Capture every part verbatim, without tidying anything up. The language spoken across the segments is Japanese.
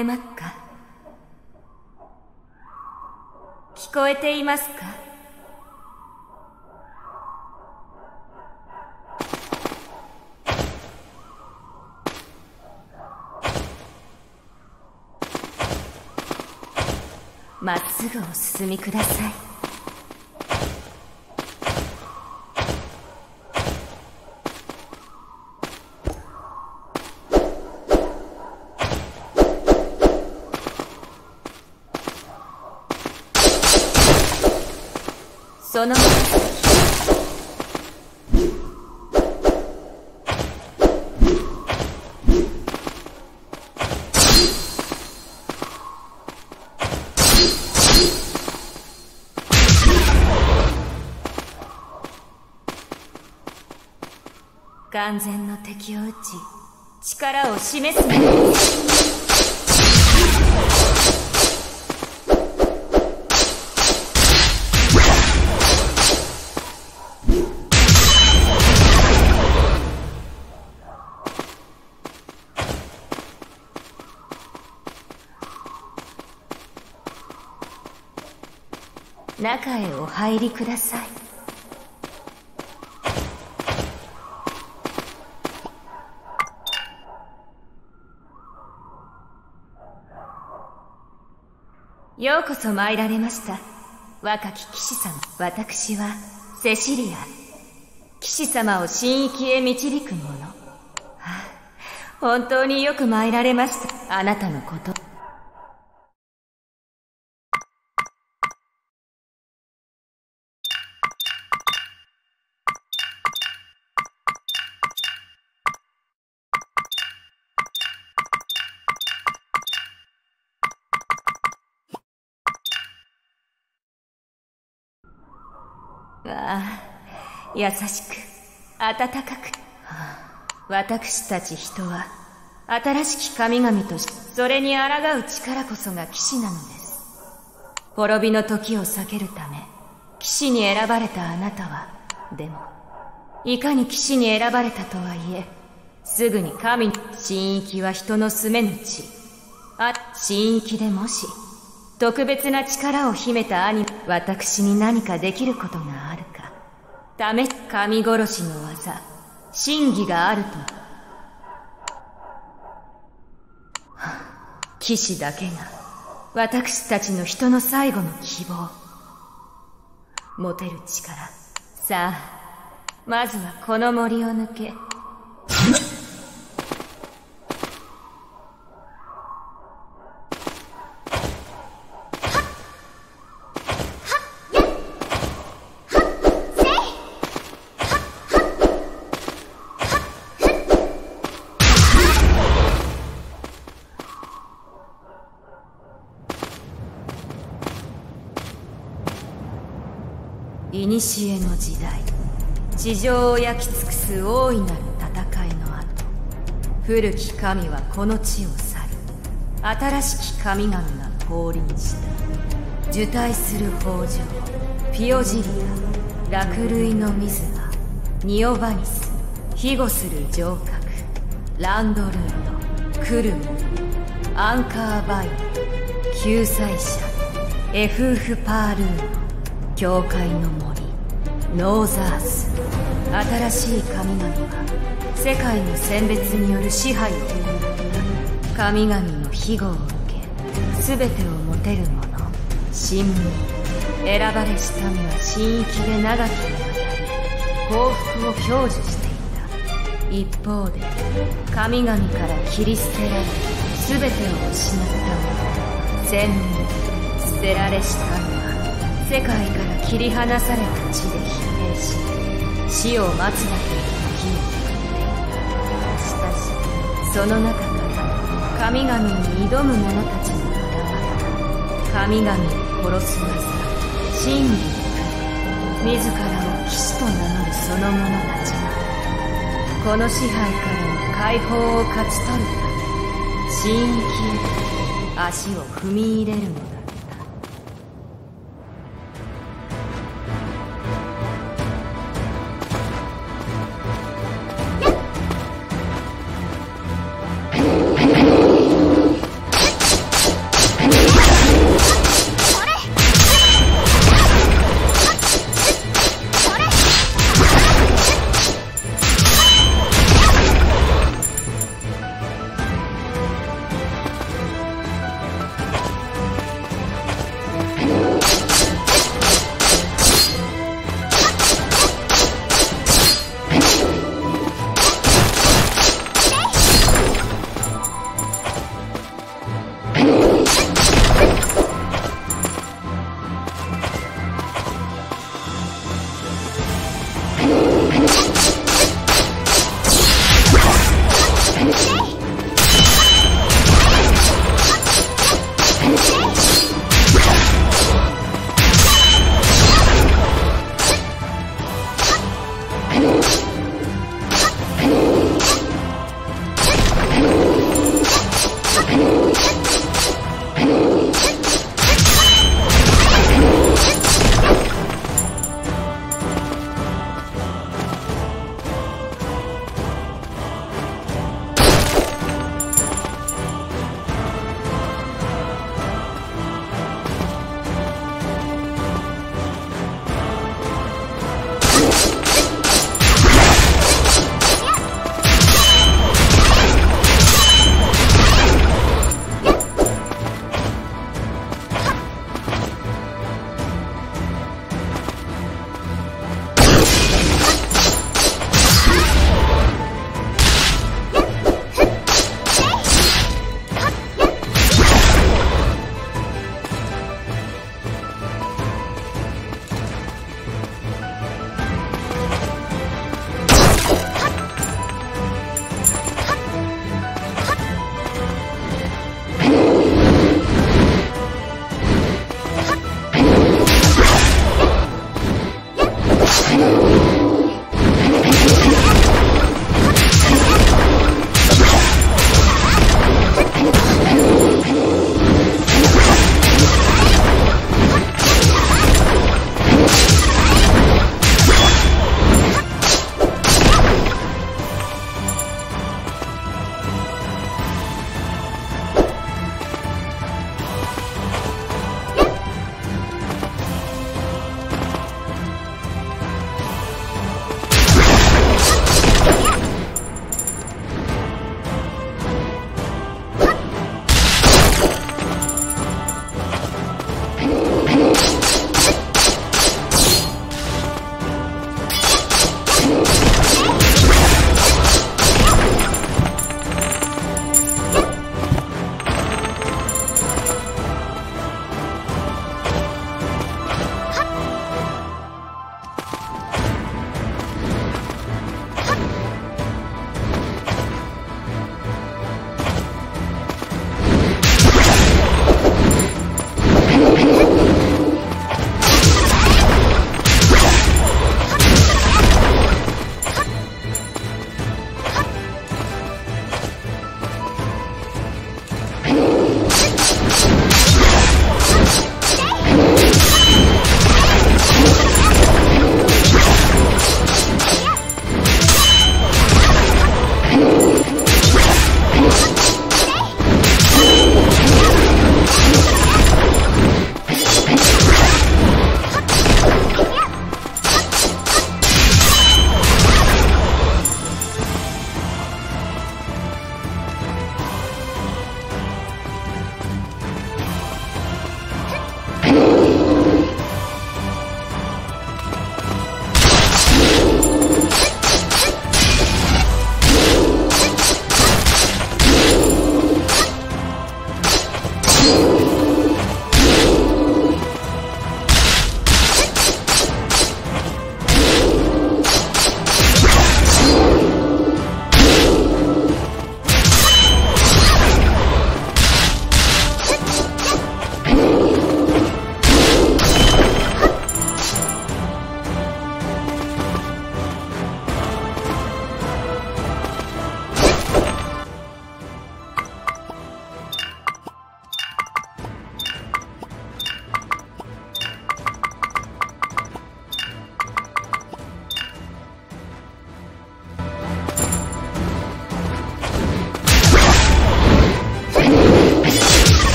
えますか？聞こえていますか？まっすぐお進みください。その完全の敵を撃ち力を示すのです。中へお入りください。ようこそ参られました。若き騎士様。私はセシリア。騎士様を神域へ導く者。はあ、本当によく参られました。あなたのこと。ああ、優しく温かく、はあ、私たち人は新しき神々とし、それに抗う力こそが騎士なのです。滅びの時を避けるため騎士に選ばれたあなたは、でもいかに騎士に選ばれたとはいえ、すぐに神の神域は人の住めぬ地。あ、神域でもし特別な力を秘めた兄、私に何かできることがあるか。試し、神殺しの技、真偽があると。はあ、騎士だけが、私たちの人の最後の希望。持てる力。さあ、まずはこの森を抜け。古の時代、地上を焼き尽くす大いなる戦いの後、古き神はこの地を去り、新しき神々が降臨した。受胎する豊穣、ピオジリア、落類の水が、ニオバニス、庇護する城郭、ランドルード、クルム、アンカーバイン、救済者、エフーフパールーノ、教会の森、ノーザース。新しい神々は世界の選別による支配を行った。神々の庇護を受け、全てを持てる者、神民、選ばれし民は神域で長きにわたり幸福を享受していた。一方で神々から切り捨てられ全てを失った者、千人、捨てられし民は世界から切り離された地で疲弊し、死を待つだけの時を送っていた。しかし、その中から神々に挑む者たちに現れた。神々を殺す技、真理の国、自らを騎士と名乗るその者たちが、この支配からの解放を勝ち取るため、神域へ足を踏み入れるのだ。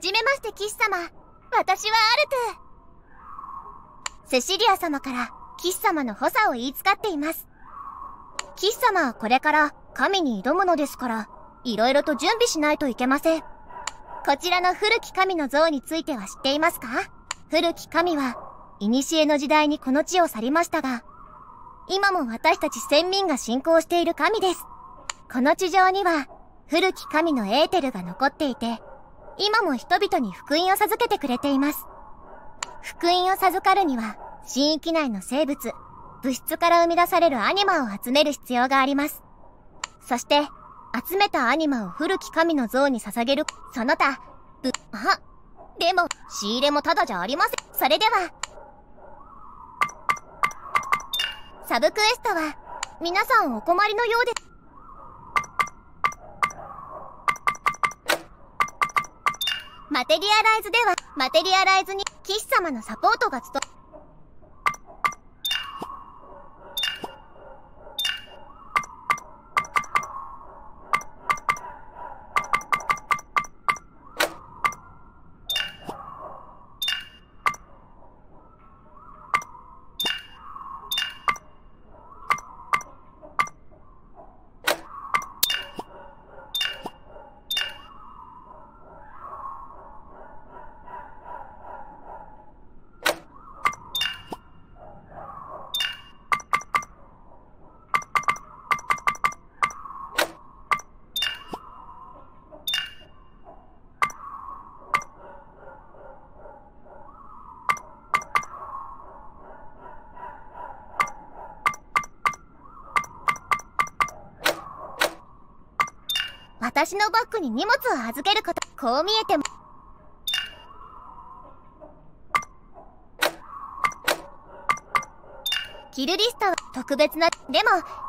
じめまして騎士様。私はアルトゥ。セシリア様から騎士様の補佐を言いつかっています。騎士様はこれから神に挑むのですから、いろいろと準備しないといけません。こちらの古き神の像については知っていますか？古き神は、古の時代にこの地を去りましたが、今も私たち先民が信仰している神です。この地上には、古き神のエーテルが残っていて、今も人々に福音を授けてくれています。福音を授かるには、神域内の生物、物質から生み出されるアニマを集める必要があります。そして、集めたアニマを古き神の像に捧げる、その他、ぶ、あ、でも、仕入れもただじゃありません。それでは、サブクエストは、皆さんお困りのようです。マテリアライズでは、マテリアライズに騎士様のサポートが務め、私のバッグに荷物を預けること、こう見えても、キルリストは特別な、でも、